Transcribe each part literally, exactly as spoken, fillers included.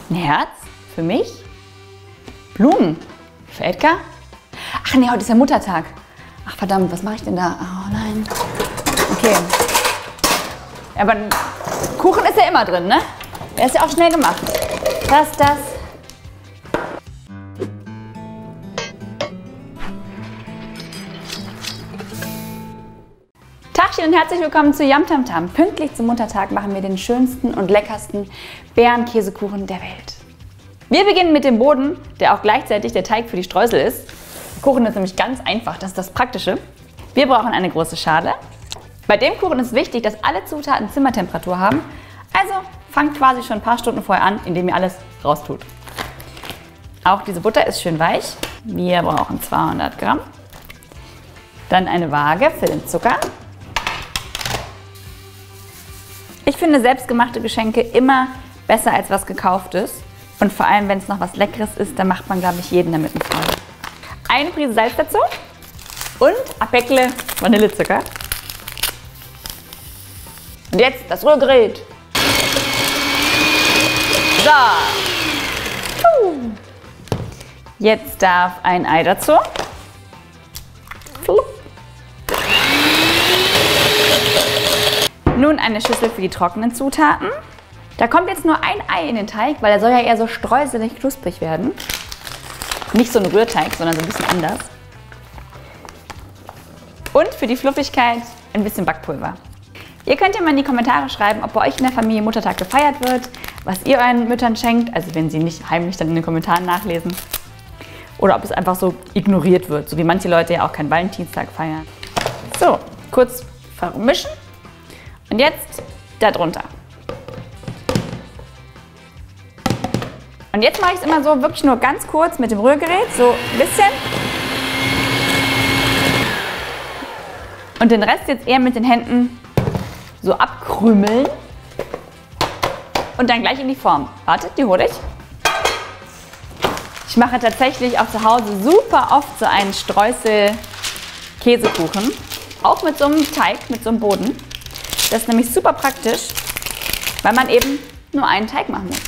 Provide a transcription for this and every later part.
Ein Herz für mich. Blumen für Edgar. Ach nee, heute ist ja Muttertag. Ach verdammt, was mache ich denn da? Oh nein. Okay. Aber Kuchen ist ja immer drin, ne? Der ist ja auch schnell gemacht. Das, das. Tagchen und herzlich willkommen zu Yum Tam Tam. Pünktlich zum Muttertag machen wir den schönsten und leckersten Beerenkäsekuchen der Welt. Wir beginnen mit dem Boden, der auch gleichzeitig der Teig für die Streusel ist. Der Kuchen ist nämlich ganz einfach, das ist das Praktische. Wir brauchen eine große Schale. Bei dem Kuchen ist wichtig, dass alle Zutaten Zimmertemperatur haben. Also fangt quasi schon ein paar Stunden vorher an, indem ihr alles raustut. Auch diese Butter ist schön weich. Wir brauchen zweihundert Gramm. Dann eine Waage für den Zucker. Ich finde selbstgemachte Geschenke immer besser als was gekauftes. Und vor allem, wenn es noch was Leckeres ist, dann macht man, glaube ich, jeden damit eine Freude. Eine Prise Salz dazu und ein Päckle Vanillezucker. Und jetzt das Rührgerät. So. Jetzt darf ein Ei dazu. Nun eine Schüssel für die trockenen Zutaten. Da kommt jetzt nur ein Ei in den Teig, weil er soll ja eher so streuselig knusprig werden. Nicht so ein Rührteig, sondern so ein bisschen anders. Und für die Fluffigkeit ein bisschen Backpulver. Ihr könnt ja mal in die Kommentare schreiben, ob bei euch in der Familie Muttertag gefeiert wird, was ihr euren Müttern schenkt, also wenn sie nicht heimlich dann in den Kommentaren nachlesen. Oder ob es einfach so ignoriert wird, so wie manche Leute ja auch keinen Valentinstag feiern. So, kurz vermischen. Und jetzt da drunter. Und jetzt mache ich es immer so, wirklich nur ganz kurz mit dem Rührgerät, so ein bisschen. Und den Rest jetzt eher mit den Händen so abkrümeln. Und dann gleich in die Form. Wartet, die hole ich. Ich mache tatsächlich auch zu Hause super oft so einen Streusel-Käsekuchen. Auch mit so einem Teig, mit so einem Boden. Das ist nämlich super praktisch, weil man eben nur einen Teig machen muss.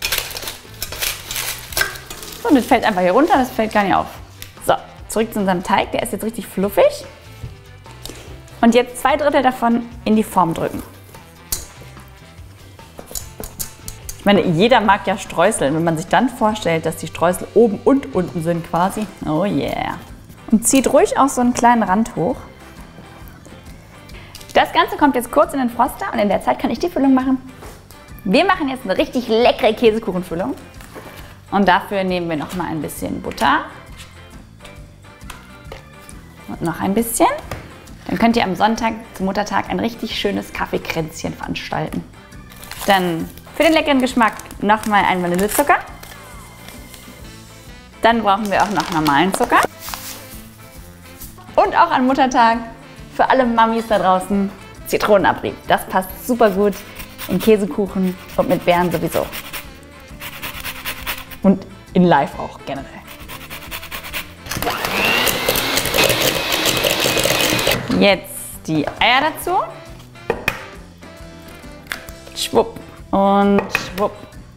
So, und das fällt einfach hier runter, das fällt gar nicht auf. So, zurück zu unserem Teig, der ist jetzt richtig fluffig. Und jetzt zwei Drittel davon in die Form drücken. Ich meine, jeder mag ja Streusel. Wenn man sich dann vorstellt, dass die Streusel oben und unten sind quasi. Oh yeah. Und zieht ruhig auch so einen kleinen Rand hoch. Das Ganze kommt jetzt kurz in den Froster und in der Zeit kann ich die Füllung machen. Wir machen jetzt eine richtig leckere Käsekuchenfüllung. Und dafür nehmen wir noch mal ein bisschen Butter. Und noch ein bisschen. Dann könnt ihr am Sonntag zum Muttertag ein richtig schönes Kaffeekränzchen veranstalten. Dann für den leckeren Geschmack noch mal einen Vanillezucker. Dann brauchen wir auch noch normalen Zucker. Und auch an Muttertag für alle Mamis da draußen Zitronenabrieb. Das passt super gut in Käsekuchen und mit Beeren sowieso. Und in Live auch generell. Jetzt die Eier dazu. Schwupp und schwupp.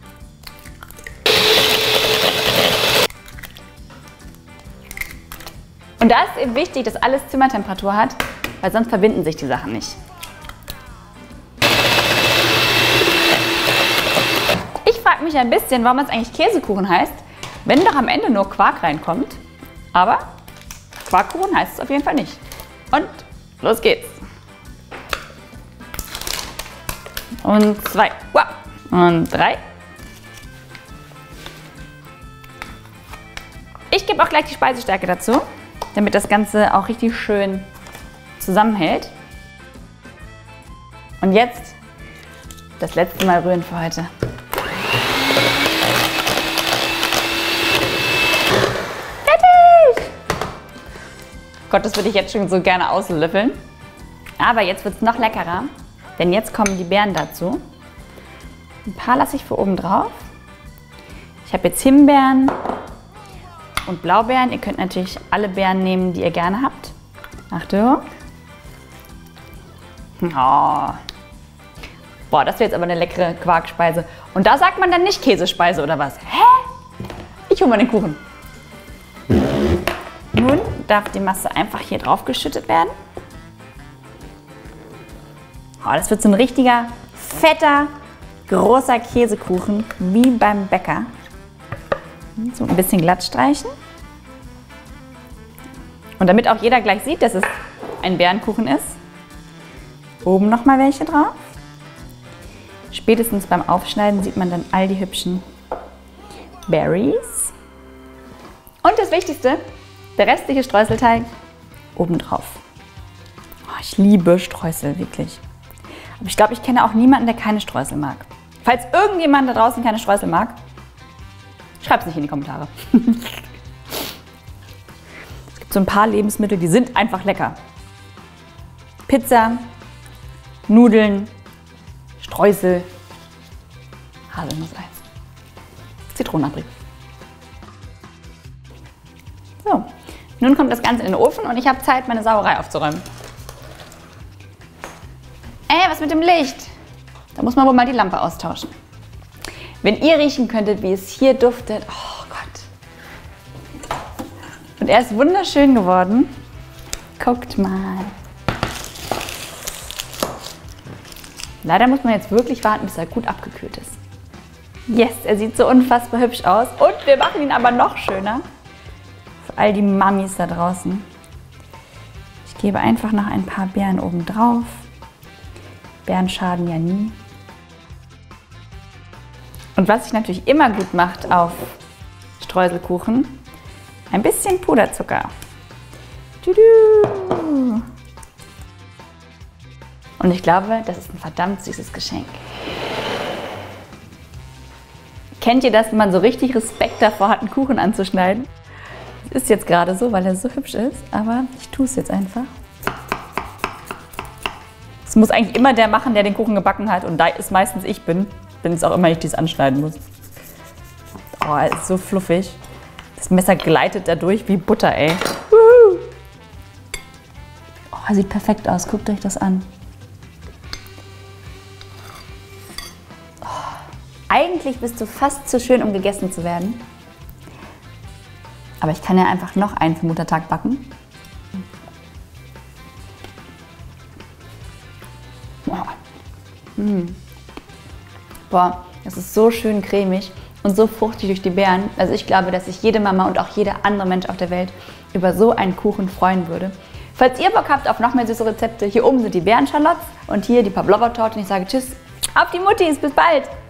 Und da ist eben wichtig, dass alles Zimmertemperatur hat, weil sonst verbinden sich die Sachen nicht. Ich frage mich ein bisschen, warum es eigentlich Käsekuchen heißt, wenn doch am Ende nur Quark reinkommt. Aber Quarkkuchen heißt es auf jeden Fall nicht. Und los geht's. Und zwei. Und drei. Ich gebe auch gleich die Speisestärke dazu, damit das Ganze auch richtig schön zusammenhält. Und jetzt das letzte Mal rühren für heute. Fertig! Gott, das würde ich jetzt schon so gerne auslöffeln. Aber jetzt wird es noch leckerer, denn jetzt kommen die Beeren dazu. Ein paar lasse ich für oben drauf. Ich habe jetzt Himbeeren und Blaubeeren. Ihr könnt natürlich alle Beeren nehmen, die ihr gerne habt. Achtung. Oh. Boah, das wäre jetzt aber eine leckere Quarkspeise. Und da sagt man dann nicht Käsespeise oder was? Hä? Ich hole mal den Kuchen. Nun darf die Masse einfach hier drauf geschüttet werden. Oh, das wird so ein richtiger, fetter, großer Käsekuchen, wie beim Bäcker. So ein bisschen glatt streichen. Und damit auch jeder gleich sieht, dass es ein Bärenkuchen ist, oben noch mal welche drauf. Spätestens beim Aufschneiden sieht man dann all die hübschen Berries. Und das Wichtigste, der restliche Streuselteig oben drauf. Oh, ich liebe Streusel, wirklich. Aber ich glaube, ich kenne auch niemanden, der keine Streusel mag. Falls irgendjemand da draußen keine Streusel mag, schreibt es nicht in die Kommentare. Es gibt so ein paar Lebensmittel, die sind einfach lecker. Pizza, Nudeln, Streusel, Haselnusseis, Zitronenabrieb. So, nun kommt das Ganze in den Ofen und ich habe Zeit, meine Sauerei aufzuräumen. Ey, was mit dem Licht? Da muss man wohl mal die Lampe austauschen. Wenn ihr riechen könntet, wie es hier duftet, oh Gott. Und er ist wunderschön geworden. Guckt mal. Leider muss man jetzt wirklich warten, bis er gut abgekühlt ist. Yes, er sieht so unfassbar hübsch aus. Und wir machen ihn aber noch schöner. Für all die Mamis da draußen. Ich gebe einfach noch ein paar Beeren oben drauf. Beeren schaden ja nie. Und was sich natürlich immer gut macht auf Streuselkuchen, ein bisschen Puderzucker. Tudu. Und ich glaube, das ist ein verdammt süßes Geschenk. Kennt ihr das, wenn man so richtig Respekt davor hat, einen Kuchen anzuschneiden? Das ist jetzt gerade so, weil er so hübsch ist, aber ich tue es jetzt einfach. Das muss eigentlich immer der machen, der den Kuchen gebacken hat, und da es meistens ich bin, bin es auch immer ich, die es anschneiden muss. Oh, er ist so fluffig. Das Messer gleitet da durch wie Butter, ey. Woohoo. Oh, er sieht perfekt aus, guckt euch das an. Eigentlich bist du fast zu schön, um gegessen zu werden. Aber ich kann ja einfach noch einen für Muttertag backen. Boah. Mm. Boah, das ist so schön cremig und so fruchtig durch die Beeren. Also ich glaube, dass sich jede Mama und auch jeder andere Mensch auf der Welt über so einen Kuchen freuen würde. Falls ihr Bock habt auf noch mehr süße Rezepte, hier oben sind die Beerenschalots und hier die Pavlova-Torte. Und ich sage Tschüss, auf die Muttis, bis bald!